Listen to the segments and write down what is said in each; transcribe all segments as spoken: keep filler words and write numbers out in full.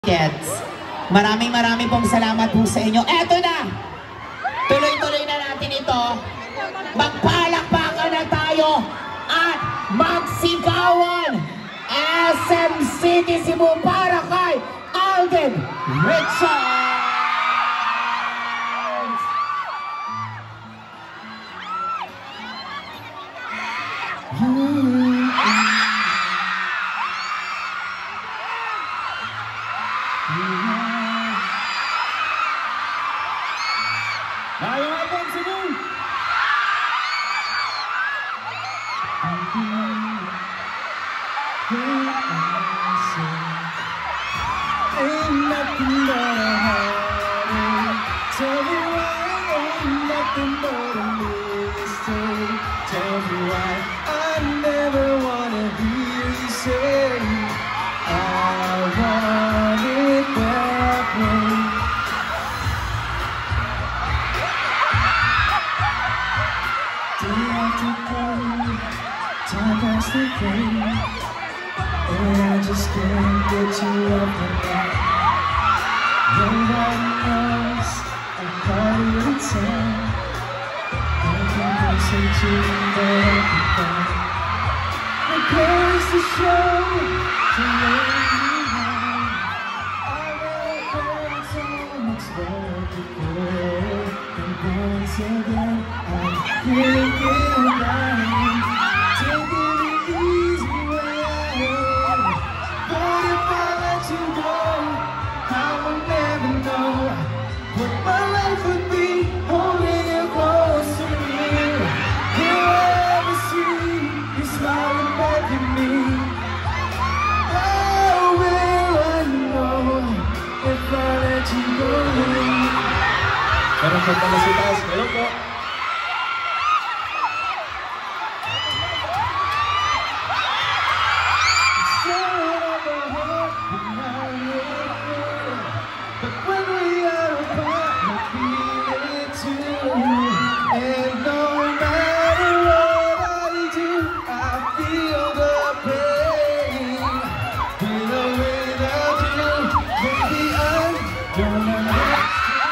Kids. Maraming maraming pong salamat po sa inyo. Eto na! Tuloy-tuloy na natin ito. Magpalakpakan na tayo at magsigawan S M City Cebu para kay Alden Richards! Ayaw natin, Cebu! Ain't nothing but a heartache. Tell me why ain't nothing but a mistake. Tell me why I never wanna hear you say I want it that way. Time past the pain, and I just can't get you off my mind. Nobody knows I'm part of your time. I can't be searching, but I can find the place to show, to let me hide. I never felt so much love before, and once again I'm feeling it. Meron po pala si Taz. Hello po. But when we are apart, I feel it too. And no matter what I do, I feel the pain. With or without you, baby, I'm gonna let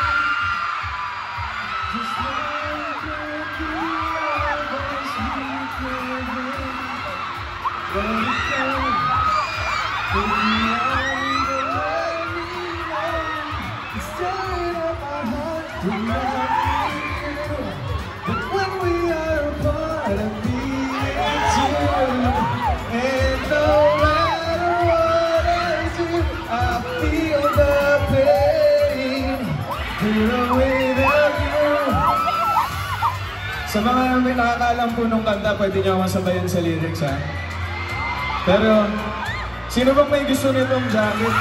just like you do, always leave me. Let it go, baby, I'm the way we know. It's tearing up my heart without you. But when we are apart, I feel it too. And no matter what I do, I feel the pain. With or without you. Sa mga may nakakaalam po nung kanta, pwede nyo masabayan sa lyrics, ha? Pero, sino bang may gusto nitong jacket?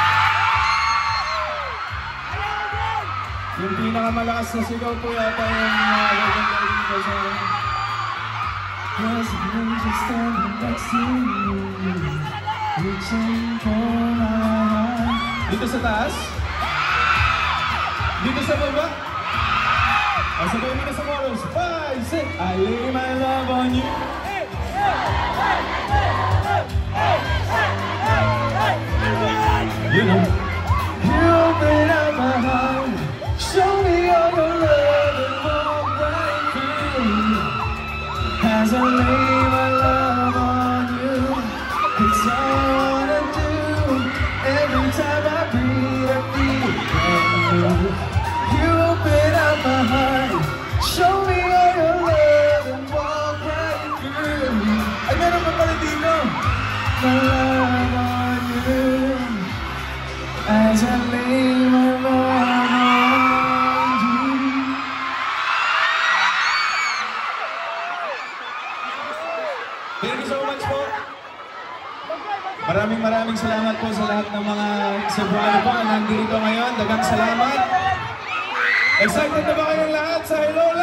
Yung pinakamalakas na sigaw po yata yung mga legendary dito sa akin. There's an angel standing next to you, reaching for my hand. Dito sa taas? Dito sa baba? O sabihin mo na sa chorus. Five, six, I lay my love on you. You know, you open up my heart, show me all your love and walk right through. As I lay my love on you, it's all I wanna do. Every time I breathe, I feel brand new. You open up my heart, show me all your love and walk right through. Ay, meron pa pala dito. My love on you, as I lay my love on you. Thank you so much po. Maraming maraming salamat po sa lahat ng mga Cebuano po na nandito ngayon. Dagang salamat. Excited na ba kayong lahat sa Hello